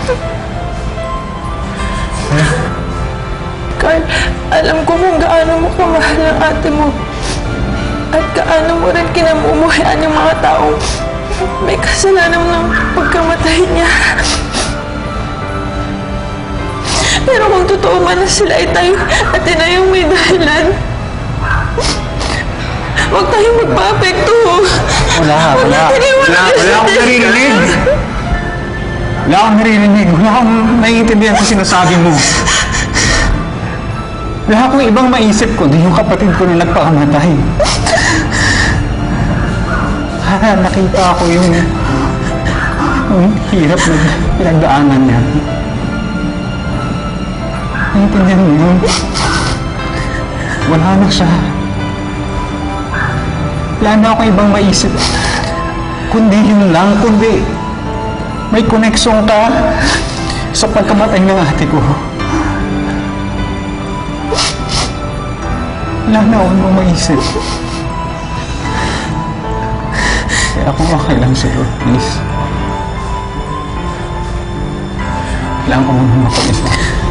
Carl, alam ko kung gaano mo kamahal ang ate mo. At gaano mo rin kinamumuhian yung mga taong may kasalanan ng pagkamatay niya. Pero kung totoo man na sila ay tayo at na yung may dahilan, huwag tayong magpa-apekto. Wala akong naririnig. Wala akong naririnig. Wala akong naiintindihan sa sinasabi mo. Wala akong ibang maisip kundi yung kapatid ko na nagpakamatay. Nakita ko yung hirap na pinagdaanan niya. Naiintindihan mo yun? Wala na siya. Wala na akong ibang maisip. Kundi yun lang, kundi may koneksyon ka sa pagkamatay ng ate ko. Wala na akong ibang maisip. Kaya kung okay lang sa'yo, please. Kailangan ko muna mapag-isa.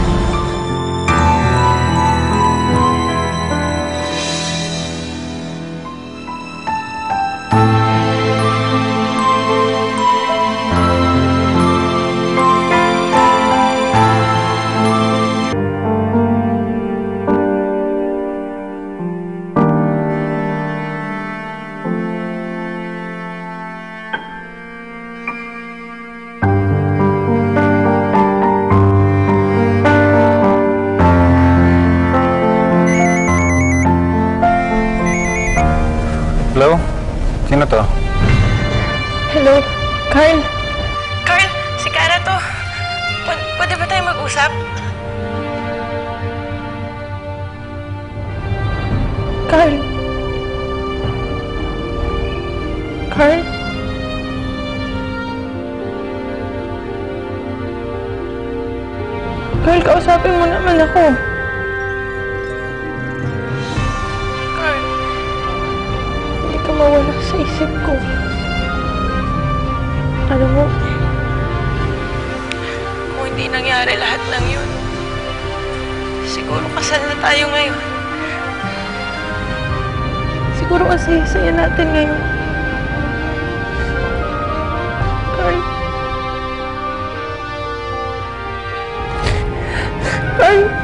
Hello? Sino to? Hello, Carl. Carl, si Kara to. Pwede ba tayo mag-usap? Carl. Carl? Carl, kausapin mo naman ako. Mawala sa isip ko. Alam mo, kung hindi nangyari lahat ng yun, siguro kasal na tayo ngayon. Siguro kasi saya natin ngayon. Carl. Carl.